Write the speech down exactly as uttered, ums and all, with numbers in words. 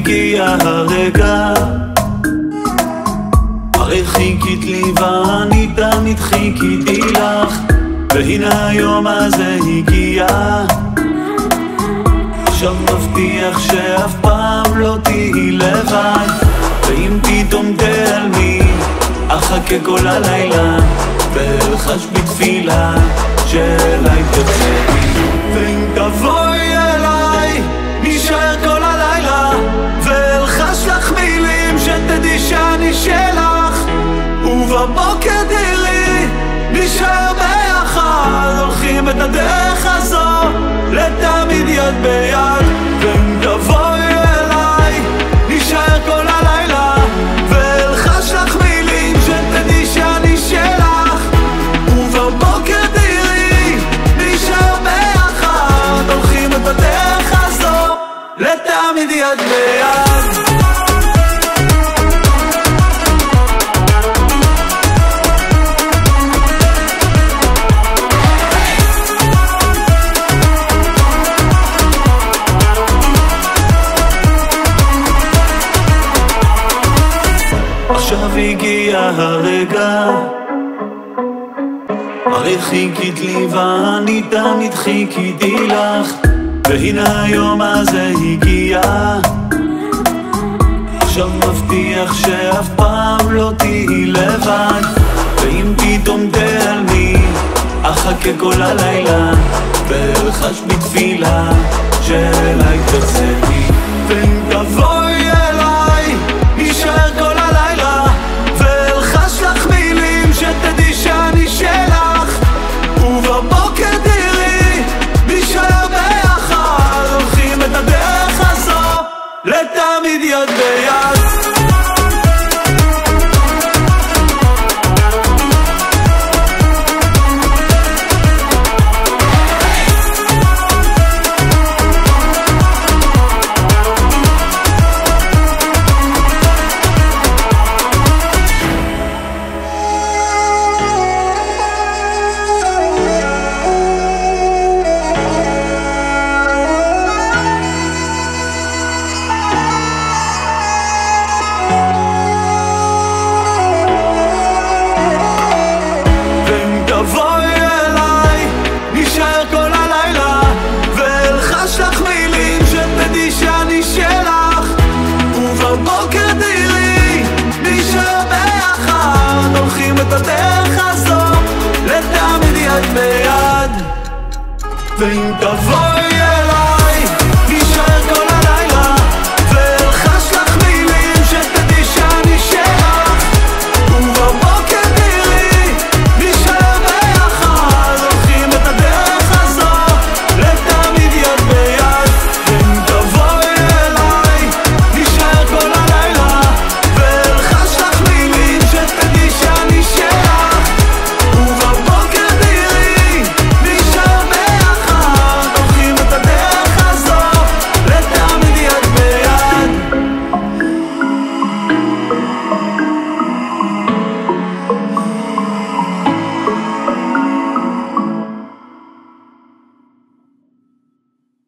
הגיע הרגע, הרי חיכית לי ואני תמיד חיכיתי לך, והנה היום הזה הגיע. עכשיו מבטיח שאף פעם לא תהי לבד, ואם פתאום תעלמי אחכה כל הלילה, ואלחש בתפילה שאליי תחזרי. ואם תבואי אליי נשאר כל הלילה, ואלחש לך מילים שתדעי שאני שלך, ובבוקר תראי נשאר ביחד, הולכים את הדרך הזו לתמיד יד ביד. ואם תבואי אליי נשאר כל הלילה, ואלחש לך מילים שתדעי שאני שלך, ובבוקר תראי נשאר ביחד, הולכים את הדרך הזו לתמיד יד ביד. עכשיו הגיע הרגע, הרי חיכית לי ואני תמיד חיכיתי לך, והנה היום הזה הגיע. עכשיו מבטיח שאף פעם לא תהי לבד, ואם פתאום תעלמי אחכה כל הלילה, ואלחש בתפילה שאליי תחזרי. ואם תבוא